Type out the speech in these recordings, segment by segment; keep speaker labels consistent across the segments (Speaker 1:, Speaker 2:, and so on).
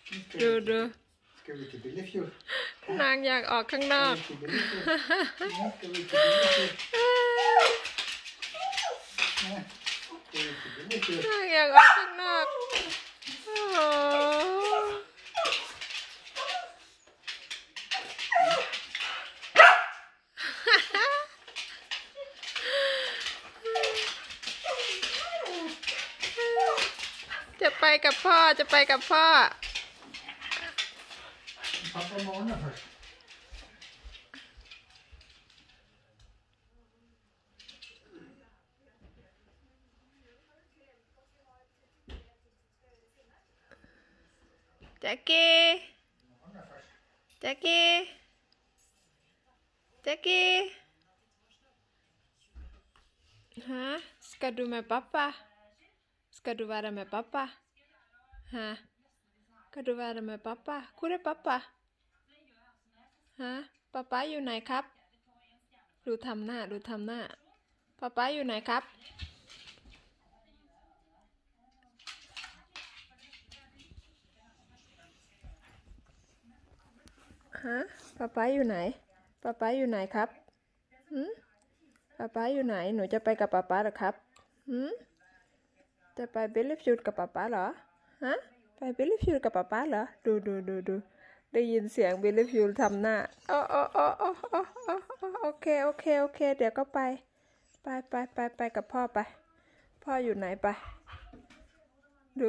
Speaker 1: ดูนางอยากออกข้างนอกนางอยากออกข้างนอกจะไปกับพ่อจะไปกับพ่อแจ็คกี้แจ็คกี้แจ็คกี้ฮะ ska du med pappa ska du vara med pappaฮะ ska du vara med pappa hvor er pappa ฮะป๊าป๊าอยู่ไหนครับดูทำหน้าป๊าป๊าอยู่ไหนครับฮะป๊าป๊าอยู่ไหนป๊าป๊าอยู่ไหนครับป๊าป๊าอยู่ไหนหนูจะไปกับป๊าป๊าหรอครับจะไปเบลลี่ฟิวด์กับป๊าป๊าเหรอฮะไปเบลลี่ฟิวด์กับป๊าป๊าเหรอดูได้ยินเสียงเบลลี่ฟิวด์ทำหน้าโอเคเดี๋ยวก็ไปกับพ่อไปพ่ออยู่ไหนไปดู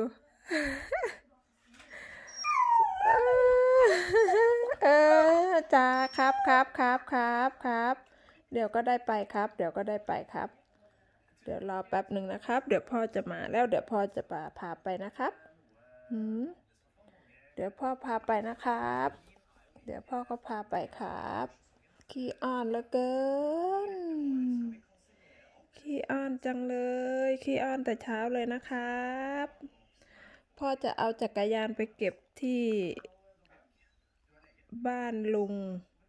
Speaker 1: จ้าครับเดี๋ยวก็ได้ไปครับเดี๋ยวรอแป๊บหนึ่งนะครับเดี๋ยวพ่อจะมาแล้วเดี๋ยวพ่อจะพาไปนะครับเดี๋ยวพ่อพาไปนะครับเดี๋ยวพ่อก็พาไปครับขี้อ้อนเหลือเกินขี้อ้อนจังเลยขี้อ้อนแต่เช้าเลยนะครับพ่อจะเอาจักรยานไปเก็บที่บ้านลุง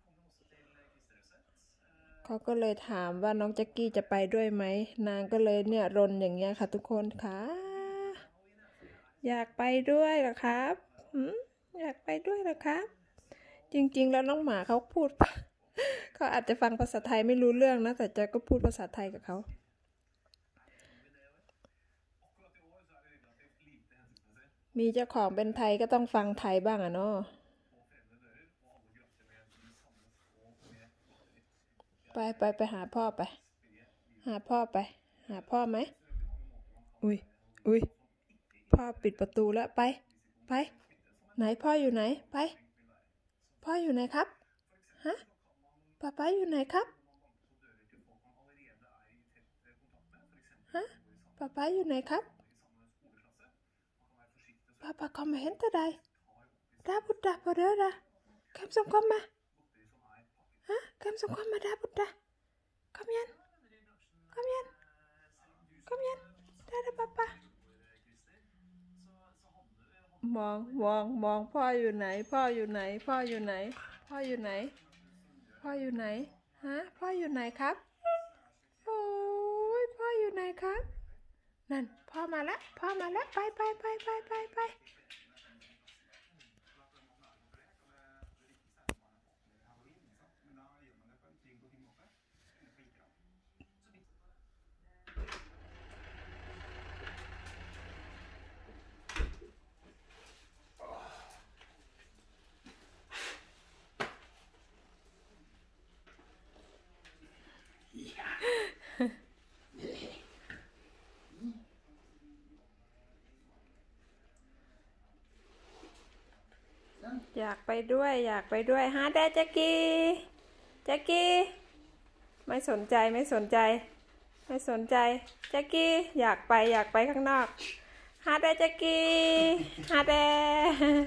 Speaker 1: เขาก็เลยถามว่าน้องแจ็คกี้จะไปด้วยไหมนางก็เลยเนี่ยรนอย่างเงี้ยค่ะทุกคนค่ะอยากไปด้วยเหรอครับอยากไปด้วยเหรอครับจริงๆแล้วน้องหมาเขาพูดเขาอาจจะฟังภาษาไทยไม่รู้เรื่องนะแต่แจ็คก็พูดภาษาไทยกับเขามีเจ้าของเป็นไทยก็ต้องฟังไทยบ้างอะเนาะไปหาพ่อไปหาพ่อไหมอุ้ยพ่อปิดประตูแล้วไปไหนพ่ออยู่ไหนไปพ่ออยู่ไหนครับฮะป๊าอยู่ไหนครับฮะป๊าอยู่ไหนครับpappa kommer hämta dig där borta på dörren vem som kommer vem som kommer där borta kom igen där är pappa มองพ่ออยู่ไหนฮะพ่ออยู่ไหนครับโอ้ยพ่ออยู่ไหนครับนั่นพ่อมาแล้วไปอยากไปด้วยฮะแจ็คกี้ไม่สนใจแจ็คกี้อยากไปข้างนอกฮะแจ็คกี้ฮะ